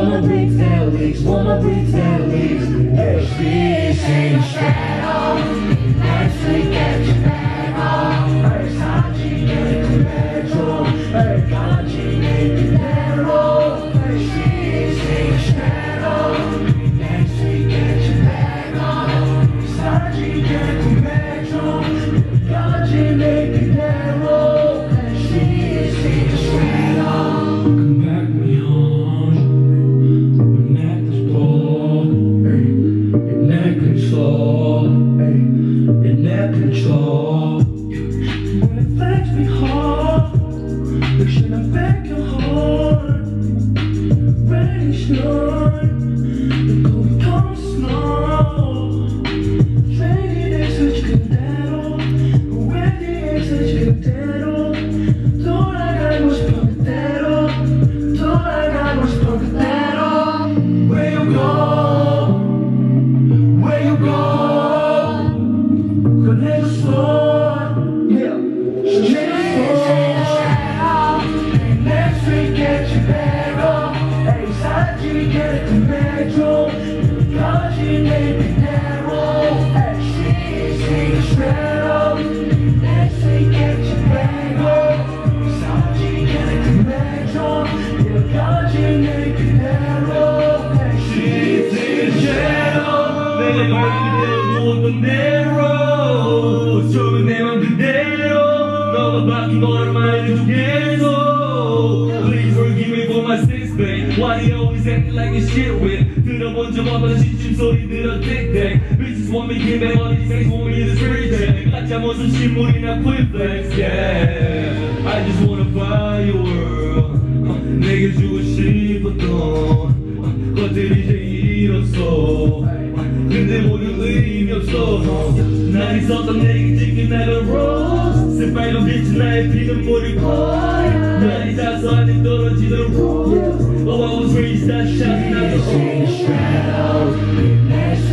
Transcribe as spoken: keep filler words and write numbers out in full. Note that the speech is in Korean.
Wanna breathe their leaks, wanna breathe their leaks. Hey, she's in shadow. Next week get your bag on. Hey, 사지 그 metro. Hey, 가지 내 그대로. Hey, she's in shadow. Next week get your bag on. 사지 그 metro. 가지 내 그대로. Hey, she's in shadow. Come back me on. Your neck is broad. Hey, your neck control. Hey, your neck control. When it affects me hard, look, should I beg your heart? Rain shine, the cold comes snow. Train exit 그대로, 왜 exit 그대로. 돌아가고 싶어 그대로, 돌아가고 싶어 그대로. Where you go? Where you go? 그래서 next week get your bag on. Hey, 사지 get the metro. 가지 내 그대로. Hey, she's in the shadow. Next week get your bag on. 사지 get the metro. 가지 내 그대로. Hey, she's in the shadow. 내가 말하는 모든 대로. 좁은 내 맘 그대로. 너가 바뀐 거를 말해주겠어. Please forgive me for my sins, babe. Why you always acting like you shit with? 들어본 적 없는 시침 소리 들어 틱틱. Bitches want me give me money, sex want me to free check. 가짜 무슨 신물이나 quick flex, yeah. I just wanna buy your world. 내게 주고 싶었던 것들이 이제 잃었어. 근데 모두 의미 없어. 날 있었던 내게 찍힌 나의 rose. 새빨간 빛이 나의 피눈물을 거야. 날 있어서 안에 떨어지는 rose. Oh, I was raised that shot. She's in shadow.